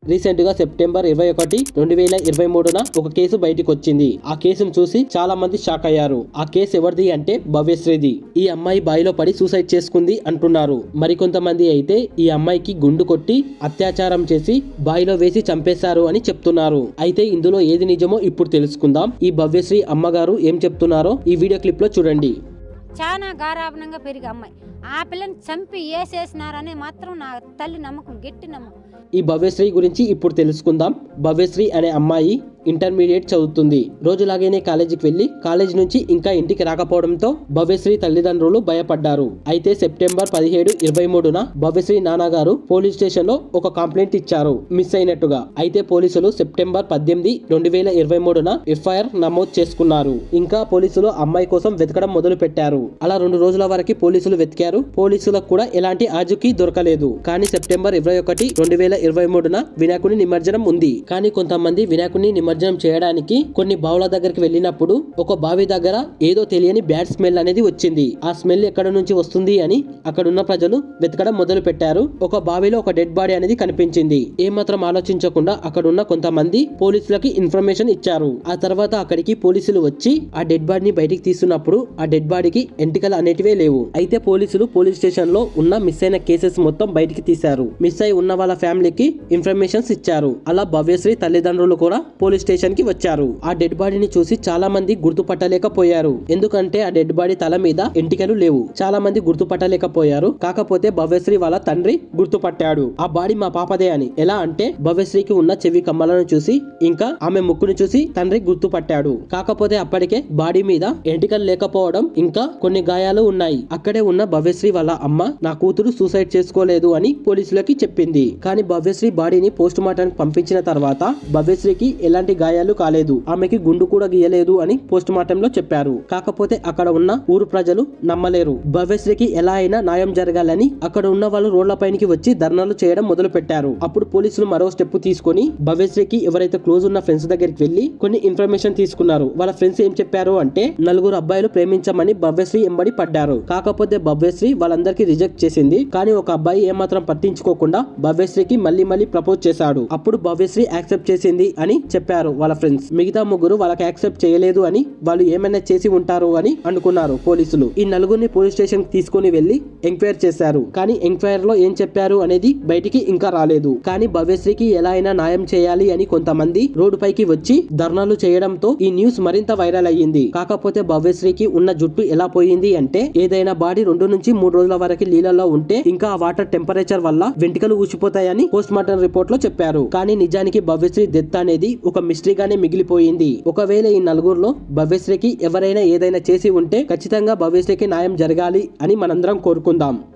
Recent గా September 21, 2023న ఒక case బయటకు వచ్చింది. ఆ కేసును చూసి చాలా మంది షాక్ అయ్యారు. ఆ కేసు ఎవరిది అంటే భవ్యశ్రీది. ఈ అమ్మాయి బావిలో పడి సూసైడ్ చేసుకుంది అంటున్నారు. మరికొంతమంది అయితే ఈ అమ్మాయికి గుండు కొట్టి అత్యాచారం చేసి బావిలో వేసి చంపేశారు అని చెప్తున్నారు. అయితే ఇందులో ఏది నిజమో ఇప్పుడు తెలుసుకుందాం. ఈ భవ్యశ్రీ అమ్మగారు ఏం చెప్తున్నారో ఈ వీడియో క్లిప్ లో చూడండి. చాలా గారాభనంగా పెరిగే అమ్మాయి ఆ పిల్లని చంపి వేసేసినారనే మాత్రం నా తల్లి నమ్మకం, గట్టి నమ్మకం. ఈ భవ్యశ్రీ గురించి ఇప్పుడు తెలుసుకుందాం. భవ్యశ్రీ అనే అమ్మాయి ఇంటర్మీడియట్ చదువుతుంది. రోజులాగానే కాలేజీకి వెళ్లి కాలేజీ నుంచి ఇంకా ఇంటికి రాకపోవడంతో భవ్యశ్రీ తల్లిదండ్రులు భయపడ్డారు. అయితే సెప్టెంబర్ 17, 23న భవ్యశ్రీ నాన్నగారు పోలీస్ స్టేషన్ లో ఒక కంప్లైంట్ ఇచ్చారు మిస్ అయినట్టుగా. అయితే పోలీసులు సెప్టెంబర్ 18, 2023న ఎఫ్ఐఆర్ నమోదు చేసుకున్నారు. ఇంకా పోలీసులు అమ్మాయి కోసం వెతకడం మొదలు పెట్టారు. అలా 2 రోజుల వరకు పోలీసులు వెతికారు. పోలీసులకు కూడా ఎలాంటి ఆజుకీ దొరకలేదు. కానీ సెప్టెంబర్ 21, 2023న వినాయకుని నిమజ్జనం ఉంది. కానీ కొంతమంది వినాయకుని నిమజ్జనం చేయడానికి కొన్ని బావుల దగ్గరికి వెళ్ళినప్పుడు ఒక బావి దగ్గర ఏదో తెలియని బ్యాడ్ స్మెల్ అనేది వచ్చింది. ఆ స్మెల్ ఎక్కడ నుంచి వస్తుంది అని అక్కడ ఉన్న ప్రజలు వెతకడం మొదలు పెట్టారు. ఒక బావిలో ఒక డెడ్ బాడీ అనేది కనిపించింది. ఏమాత్రం ఆలోచించకుండా అక్కడ ఉన్న కొంతమంది పోలీసులకి ఇన్ఫర్మేషన్ ఇచ్చారు. ఆ తర్వాత అక్కడికి పోలీసులు వచ్చి ఆ డెడ్ బాడీని బయటికి తీస్తున్నప్పుడు ఆ డెడ్ బాడీకి ఎంటికలు అనేటివే లేవు. అయితే పోలీసులు పోలీస్ స్టేషన్ లో ఉన్న మిస్ అయిన కేసెస్ మొత్తం బయటికి తీశారు. మిస్ అయి ఉన్న వాళ్ళ ఫ్యామిలీకి ఇన్ఫర్మేషన్స్ ఇచ్చారు. అలా భవ్యశ్రీ తల్లిదండ్రులు కూడా పోలీస్ స్టేషన్ కి వచ్చారు. ఆ డెడ్ బాడీని చూసి చాలా మంది గుర్తుపట్టలేకపోయారు. ఎందుకంటే ఆ డెడ్ బాడీ తల మీద ఎంటికలు లేవు. చాలా మంది గుర్తుపట్టలేకపోయారు. కాకపోతే భవ్యశ్రీ వాళ్ళ తండ్రి గుర్తుపట్టాడు. ఆ బాడీ మా పాపదే అని. ఎలా అంటే భవ్యశ్రీకి ఉన్న చెవి కమ్మలను చూసి ఇంకా ఆమె ముక్కును చూసి తండ్రి గుర్తుపట్టాడు. కాకపోతే అప్పటికే బాడీ మీద ఎంటికలు లేకపోవడం ఇంకా కొన్ని గాయాలు ఉన్నాయి. అక్కడే ఉన్న భవ్యశ్రీ వాళ్ళ అమ్మ నా కూతురు సూసైడ్ చేసుకోలేదు అని పోలీసులకి చెప్పింది. కానీ భవ్యశ్రీ బాడీని పోస్ట్ మార్టం పంపించిన తర్వాత భవ్యశ్రీకి ఎలాంటి గాయాలు కాలేదు, ఆమెకి గుండు కూడా గీయలేదు అని పోస్ట్ మార్టం లో చెప్పారు. కాకపోతే అక్కడ ఉన్న ఊరు ప్రజలు నమ్మలేరు. భవ్యశ్రీకి ఎలా అయినా న్యాయం జరగాలని అక్కడ ఉన్న వాళ్ళు రోడ్ల పైకి వచ్చి ధర్నాలు చేయడం మొదలు పెట్టారు. అప్పుడు పోలీసులు మరో స్టెప్ తీసుకొని భవ్యశ్రీకి ఎవరైతే క్లోజ్ ఉన్న ఫ్రెండ్స్ దగ్గరికి వెళ్లి కొన్ని ఇన్ఫర్మేషన్ తీసుకున్నారు. వాళ్ళ ఫ్రెండ్స్ ఏం చెప్పారు అంటే 4 అబ్బాయిలు ప్రేమించమని భవ్యశ్రీ ఎంబడి పడ్డారు. కాకపోతే భవ్యశ్రీ వాళ్ళందరికీ రిజెక్ట్ చేసింది. కానీ ఒక అబ్బాయి ఏమాత్రం పట్టించుకోకుండా భవ్యశ్రీకి మళ్ళీ ప్రపోజ్ చేశాడు. అప్పుడు భవ్యశ్రీ యాక్సెప్ట్ చేసింది అని చెప్పారు వాళ్ళ ఫ్రెండ్స్. మిగతా 3 వాళ్ళకి యాక్సెప్ట్ చేయలేదు అని, వాళ్ళు ఏమైనా చేసి ఉంటారు అని అనుకున్నారు పోలీసులు. ఈ 4 పోలీస్ స్టేషన్ తీసుకుని వెళ్లి ఎంక్వైరీ చేశారు. కానీ ఎంక్వైరీ లో ఏం చెప్పారు అనేది బయటికి ఇంకా రాలేదు. కానీ భవ్యశ్రీకి ఎలా అయినా న్యాయం చేయాలి అని కొంతమంది రోడ్డు పైకి వచ్చి ధర్నాలు చేయడంతో ఈ న్యూస్ మరింత వైరల్ అయ్యింది. కాకపోతే భవ్యశ్రీకి ఉన్న జుట్టు ఎలా పోయింది అంటే ఏదైనా బాడీ 2 నుంచి 3 రోజుల వరకు నీళ్ళలో ఉంటే ఇంకా ఆ వాటర్ టెంపరేచర్ వల్ల వెంట్రుకలు ఊసిపోతాయని పోస్ట్ మార్టం రిపోర్ట్ లో చెప్పారు. కానీ నిజానికి భవ్యశ్రీ డెత్ అనేది ఒక మిస్టరీగానే మిగిలిపోయింది. ఒకవేళ ఈ 4లో భవ్యశ్రీకి ఎవరైనా ఏదైనా చేసి ఉంటే ఖచ్చితంగా భవ్యశ్రీకి న్యాయం జరగాలి అని మనందరం కోరుకుందాం.